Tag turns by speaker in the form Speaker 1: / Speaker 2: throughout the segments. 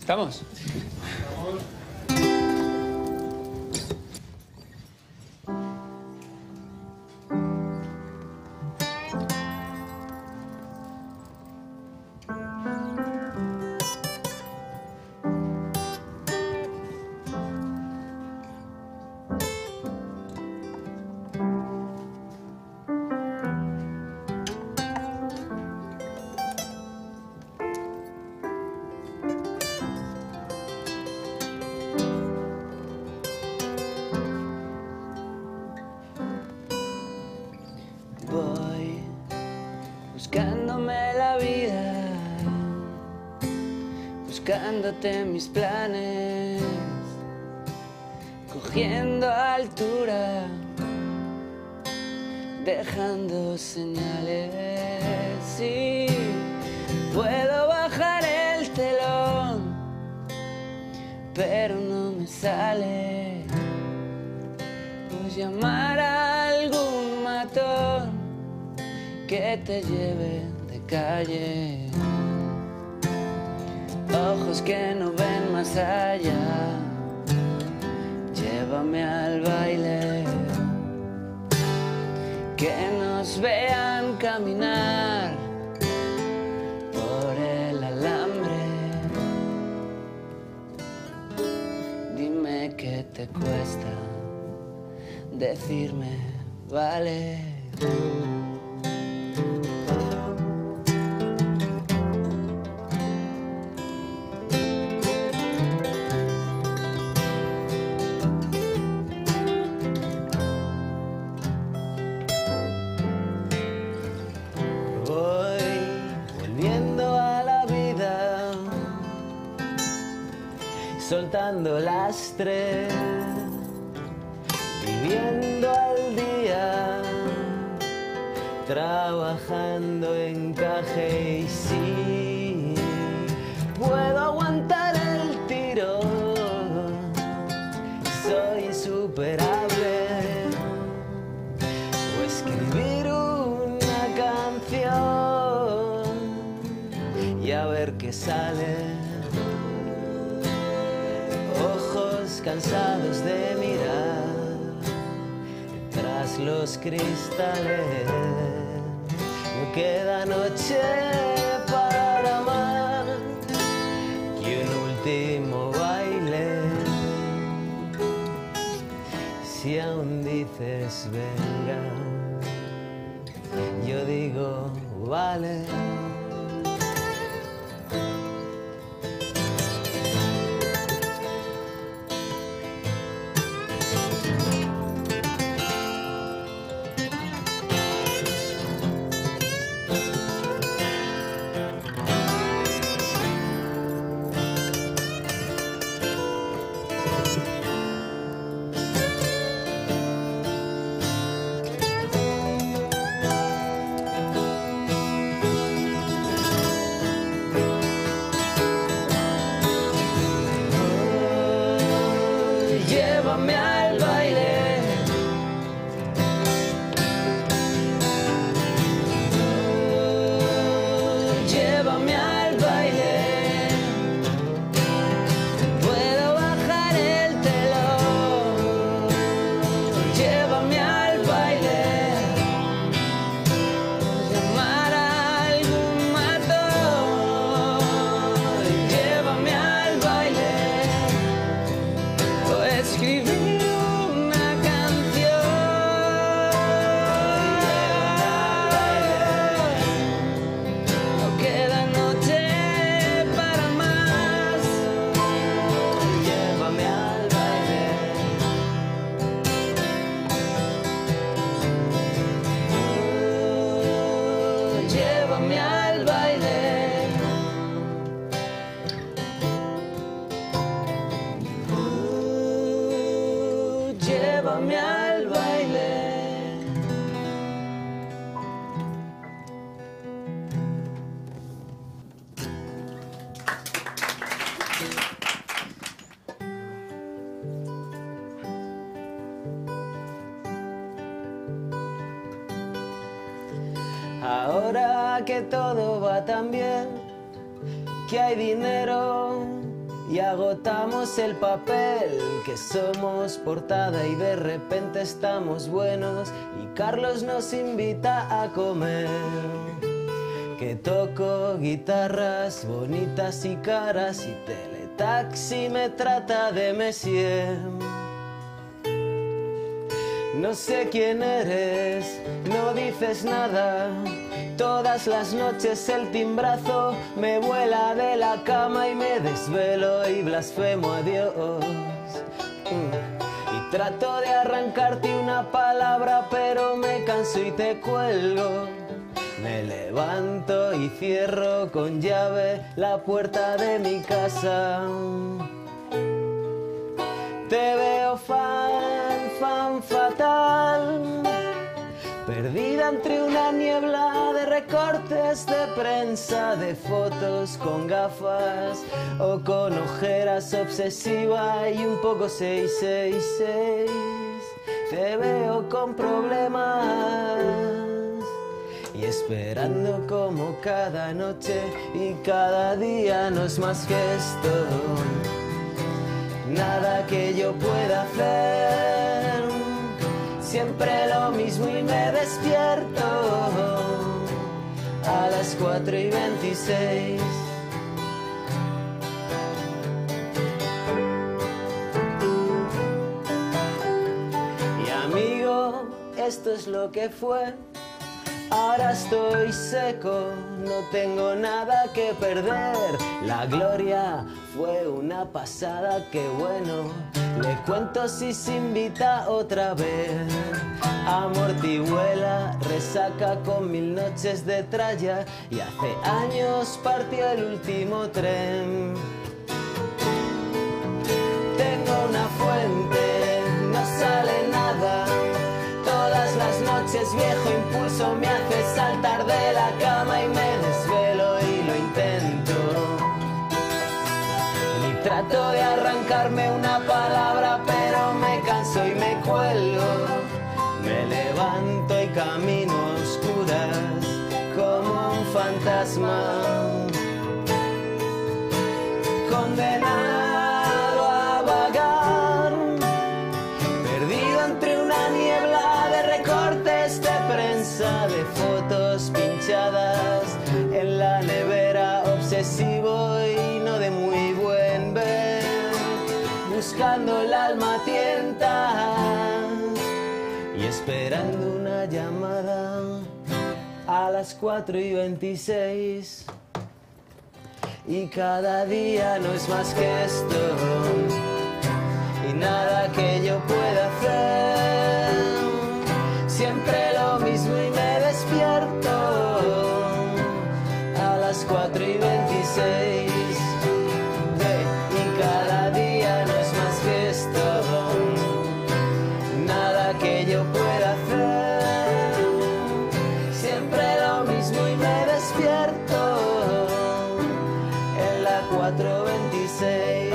Speaker 1: ¿Estamos?
Speaker 2: Voy buscándome la vida, buscándote mis planes, cogiendo altura, dejando señales. Sí, puedo bajar el telón, pero no me sale. Pues llamar a algún matón que te lleve de calle, ojos que no ven más allá, llévame al baile, que nos vean caminar por el alambre. Dime qué te cuesta decirme vale. Soltando las tres, viviendo al día, trabajando en caje y sí, puedo aguantar el tiro, soy insuperable, o escribir una canción y a ver qué sale. Cansados de mirar tras los cristales, no queda noche para amar y un último baile. Si aún dices venga, yo digo vale. Llévame al baile, llévame al baile, puedo bajar el telón, llévame al baile, llamar a algún matón, llévame al baile. Escribir una canción, no queda noche para más, llévame al baile, llévame al baile. Llévame al baile. Ahora que todo va tan bien, que hay dinero y agotamos el papel, que somos portada y de repente estamos buenos y Carlos nos invita a comer. Que toco guitarras bonitas y caras y Teletaxi me trata de Messier. No sé quién eres, no dices nada. Todas las noches el timbrazo me vuela de la cama y me desvelo y blasfemo a Dios. Y trato de arrancarte una palabra, pero me canso y te cuelgo. Me levanto y cierro con llave la puerta de mi casa. Te veo fan fatal, perdida entre una niebla de recortes de prensa, de fotos con gafas o con ojeras, obsesiva y un poco 666. Te veo con problemas y esperando como cada noche y cada día no es más que esto. Nada que yo pueda hacer, siempre lo mismo y me despierto a las 4:26. Y amigo, esto es lo que fue. Ahora estoy seco, no tengo nada que perder. La gloria fue una pasada, qué bueno. Le cuento si se invita otra vez. Amortiguela, resaca con 1000 noches de tralla y hace años partió el último tren. Tengo una fuente, no sale nada. Todas las noches viejo impulso me hace saltar de la cama y me desvelo y lo intento. Y trato de arrancarme una palabra, pero me canso y me cuelgo. Me levanto y camino a oscuras como un fantasma, condenado a vagar, perdido entre una niebla de recortes de prensa, de fotos pinchadas en la nevera, obsesivo y no de muy buen ver, buscando el alma tienta y esperando una llamada a las 4:26. Y cada día no es más que esto y nada que yo pueda hacer, siempre lo mismo y me despierto a las 4:26. Y cada día no es más que esto, nada que yo pueda hacer, siempre lo mismo y me despierto en la 4:26.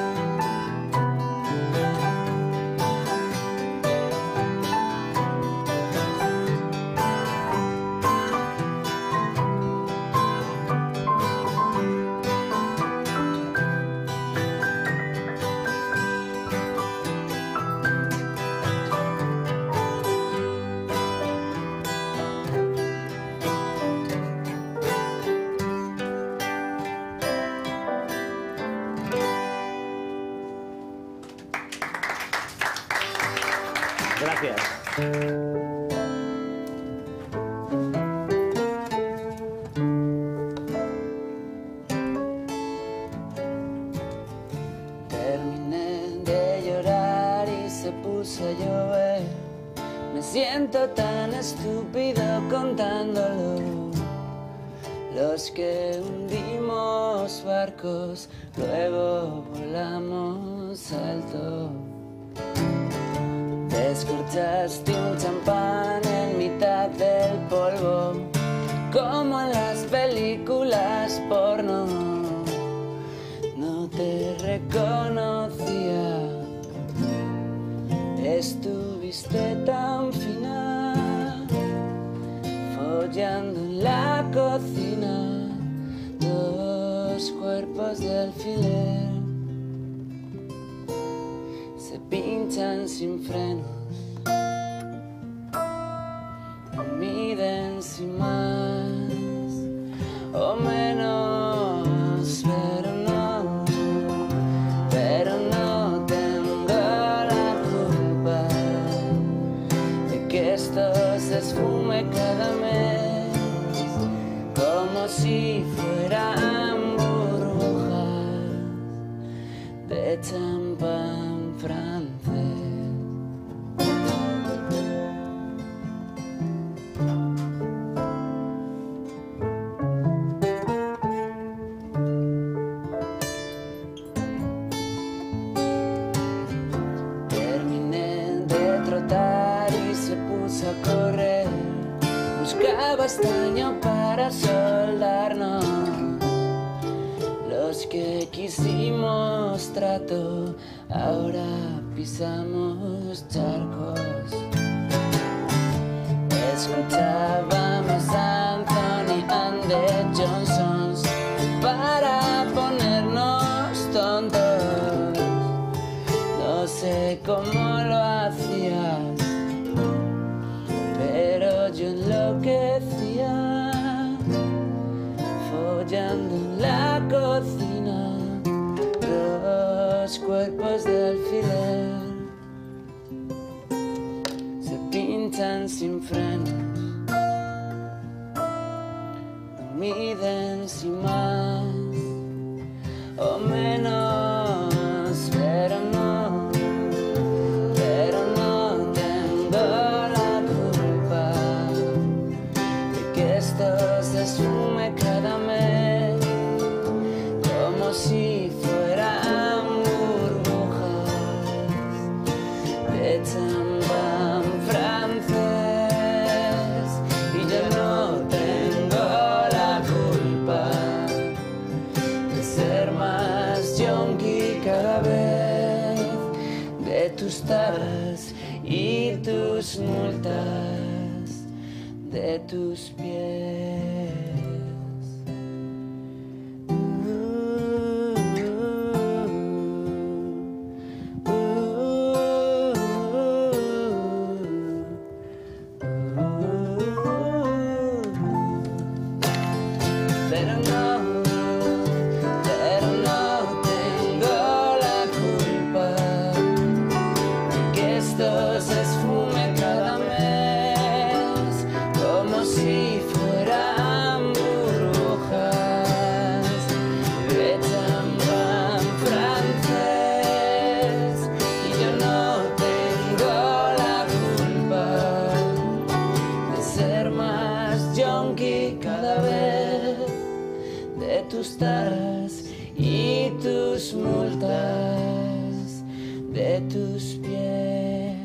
Speaker 2: Gracias. Terminé de llorar y se puso a llover. Me siento tan estúpido contándolo. Los que hundimos barcos, luego volamos alto. Descorchaste un champán en mitad del polvo, como en las películas porno. No te reconocía, estuviste tan fina, follando en la cocina, dos cuerpos de alfiler. pinchan sin frenos, miden sin más o menos, pero no tengo la culpa de que esto se esfume cada mes como si fueran burbujas de champán francés. Estaño para soldarnos, los que quisimos trato, ahora pisamos charcos. Escuchábamos Anthony and the Johnsons para ponernos tontos. No sé cómo lo hacías, pero yo enloquecía follando en la cocina, dos cuerpos de alfiler se pinchan sin frenos, no miden sin más o menos, pero no tengo la culpa de que esto se esfume cada mes como si fueran burbujas de champán francés, y yo no tengo la culpa de ser más yonki cada vez, de tus taras y tus multas, de tus pies. Pero no tengo la culpa de que esto se esfume cada mes como si fueran burbujas de champán francés, y yo no tengo la culpa de ser más yonki cada vez, de tus taras y tus multas, de tus pies.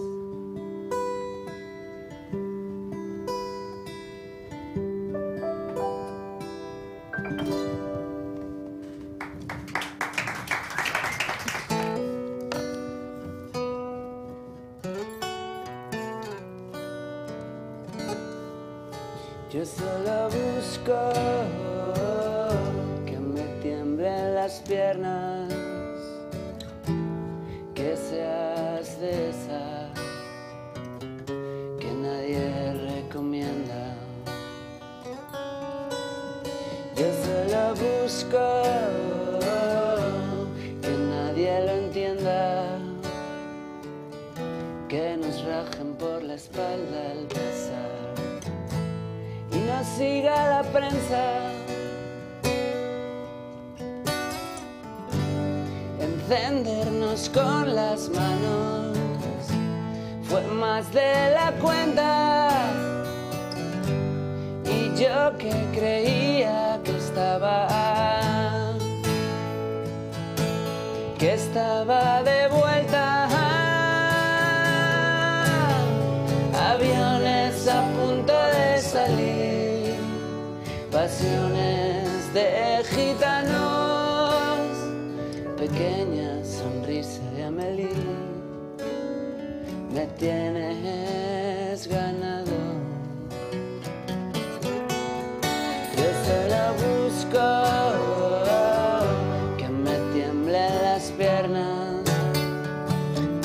Speaker 2: Yo solo busco que me tiemblen las piernas, que seas de esas que nadie recomienda. Yo solo busco que nadie lo entienda, que nos rajen por la espalda al pasar y nos siga la prensa. Encendernos con las manos fue más de la cuenta, y yo que creía que estaba de vuelta. Aviones a punto de salir, pasiones de gitanos, pequeña sonrisa de Amelie, me tienes ganado. Yo solo busco que me tiemblen las piernas,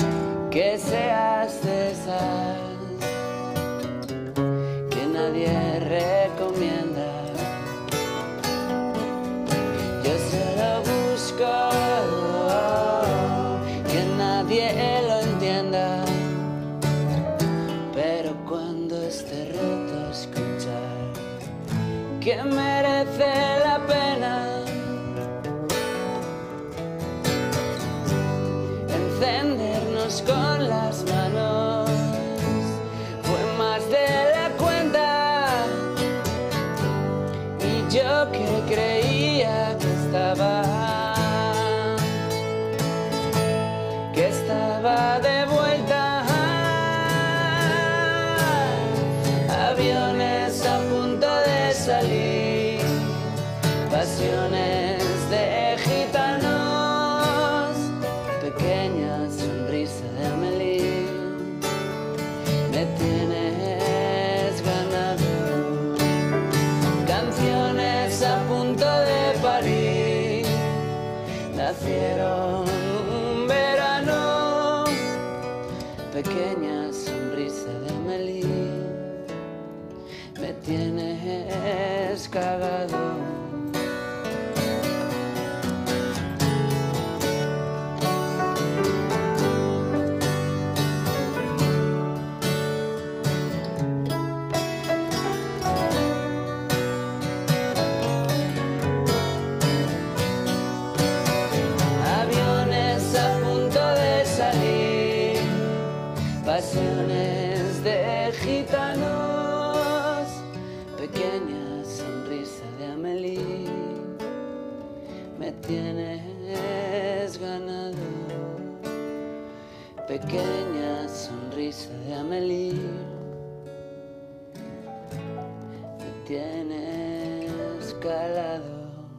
Speaker 2: nacieron un verano. Pequeña sonrisa de Amelie, me tienes cagado. Pasiones de gitanos, pequeña sonrisa de Amelie, me tienes ganado. Pequeña sonrisa de Amelie, me tienes calado.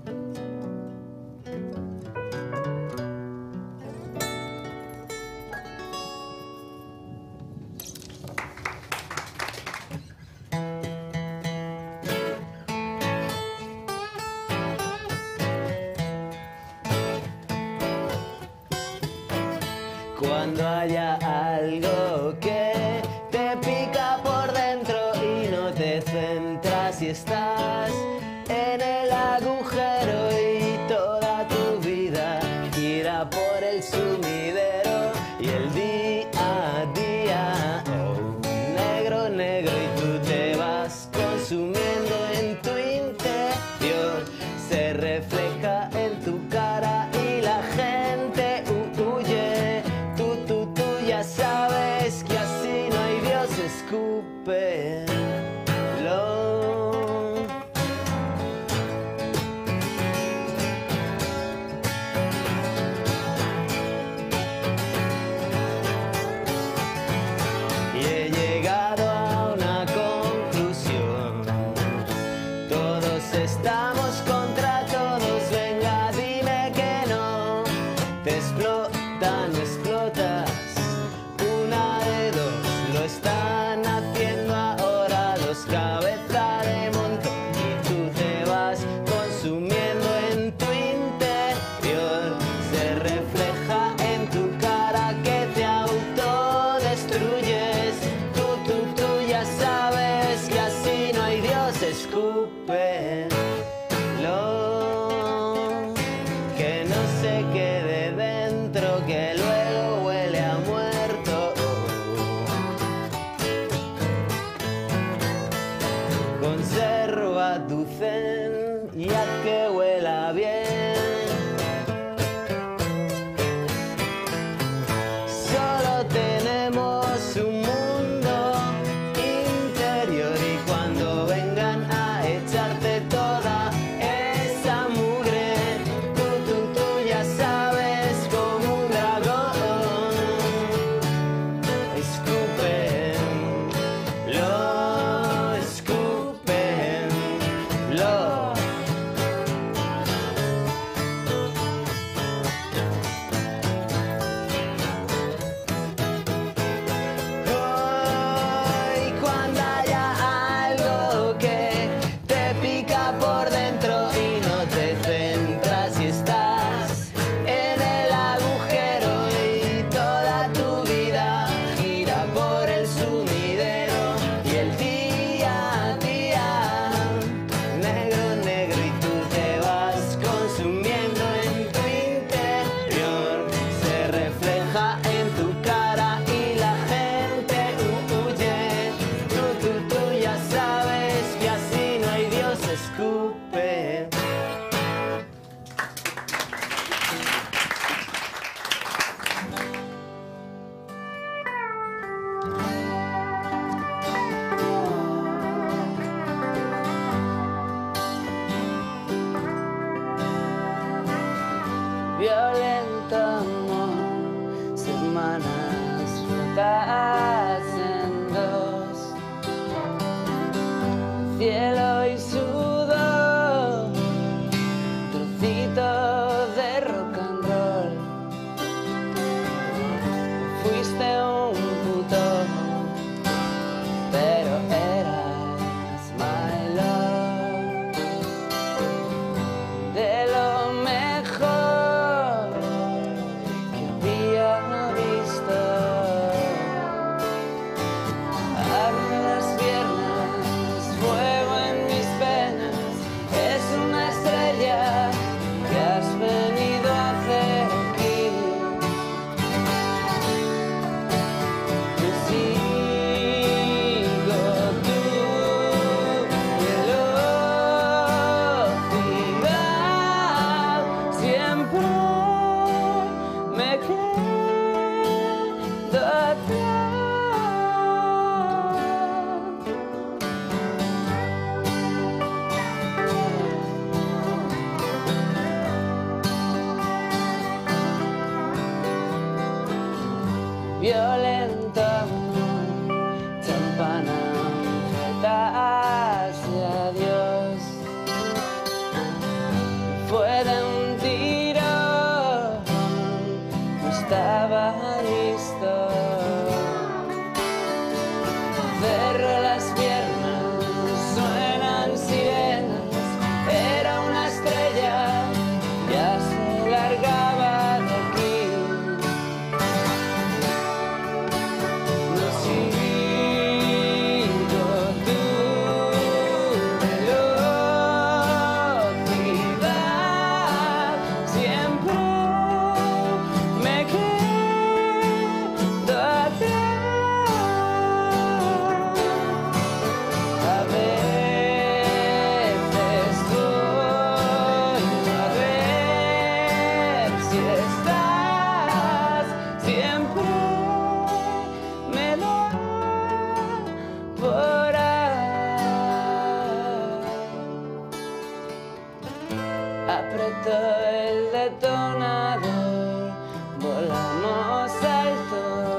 Speaker 2: Cuando haya algo que te pica por dentro y no te centras y estás en el agujero y toda tu vida gira por el sumidero y el día a día, oh, negro, negro, y tú te vas consumiendo en tu interior, se refleja en tu cara y la gente huye. Ya sabes que así no hay Dios, escúpelo. Y he llegado a una conclusión, todos estamos contra todos, venga dime que no, te explota, no explotas. Lo están haciendo ahora los cabeza de montón y tú te vas consumiendo en tu interior, se refleja en tu cara que te autodestruyes. Tú ya sabes que así no hay Dios, escúpelo, que no se quede dentro, que luego huele a muerto. Conserva tu zen y haz que huela bien. Solo tenemos un mundo interior y cuando vengan a echarte toda esa mugre, tú ya sabes como un dragón, escúpelo. Violento amor, semanas rotas en dos, cielo y sudor, trocito de rock and roll. Fuiste un puto, pero eras my love. De lo mejor siempre me quedo atrás. Violenta campana hacia Dios, fue de un tiro, no estaba listo. Cerro las piernas, suenan sirenas, era una estrella, ya se largaba de aquí. No sigo tu velocidad, siempre me quedo atrás. A veces voy a ver si estás, siempre me da por ahí. Apretó el detonador, volamos alto.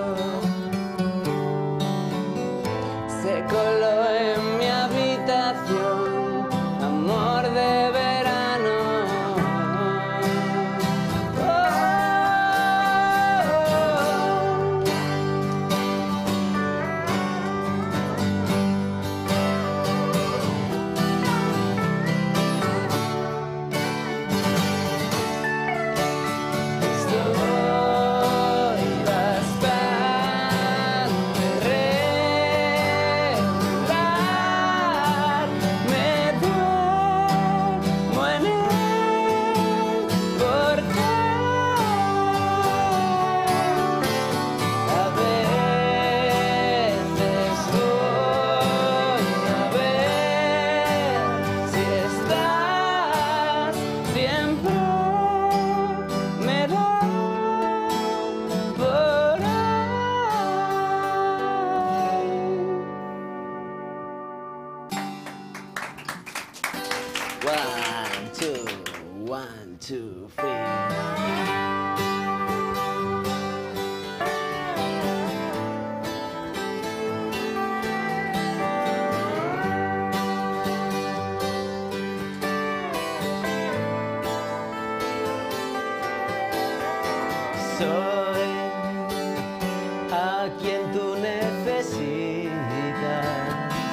Speaker 2: Se coló en mi habitación, amor de verano. Estoy bastante regular, me duermo en el portal. A veces voy a ver si estás, siempre me da por ahí. 1, 2, 1, 2, 3. Soy a quien tú necesitas.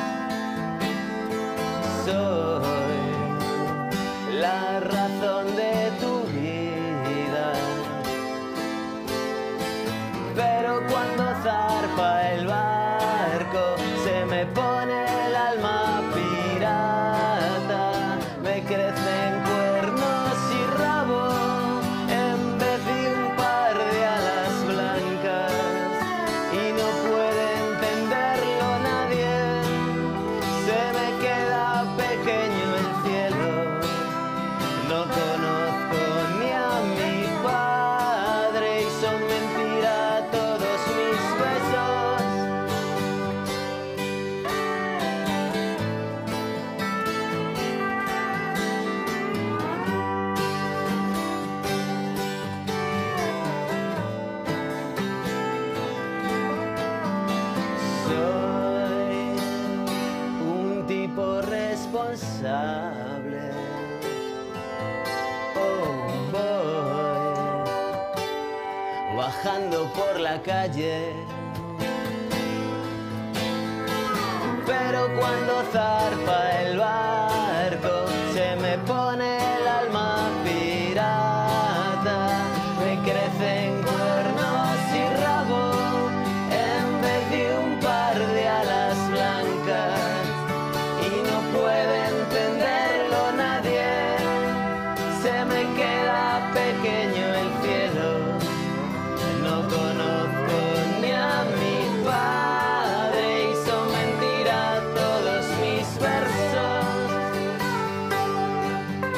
Speaker 2: Soy la razón de tu vida. Pero cuando zarpa el barco, se me pone el alma pirata. Me crecen cuernos y rabo en vez de un par de alas blancas. Y no puede entenderlo nadie. Se me queda pequeño el cielo. No conozco ni a mi padre y son mentira todos mis besos. Soy un tipo responsable. Oh, voy bajando por la calle, pero cuando zarpa el barco, se me pone el alma pirata. Me crecen cuernos y rabo en vez de un par de alas blancas. Y no puede entenderlo nadie. Se me queda pequeño el cielo. No conozco ni a mi padre y son mentira todos mis versos.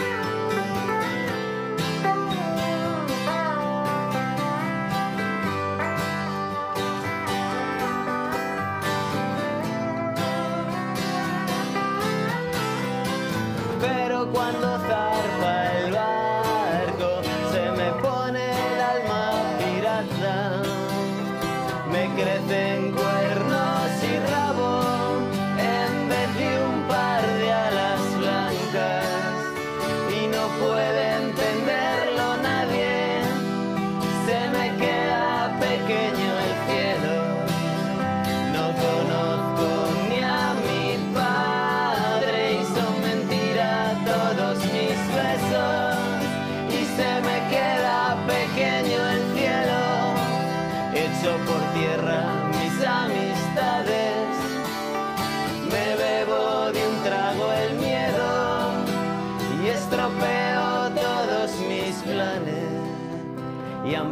Speaker 2: pero cuando zarpa el barco se me pone el alma pirata. Me crecen cuernos y rabo en vez de un par de alas blancas, y no puede entenderlo nadie, se me queda pequeño el cielo. No conozco ni a mi padre y son mentira todos mis besos, y se me queda pequeño el cielo. Echo por tierra mis amistades, me bebo de un trago el miedo y estropeo todos mis planes. Y a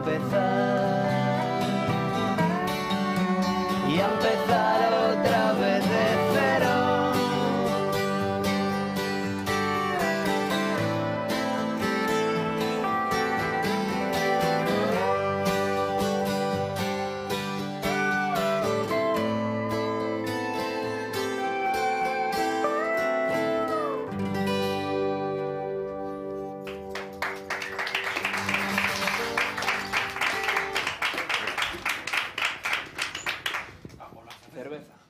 Speaker 2: empezar otra vez de cero.
Speaker 1: Cerveza.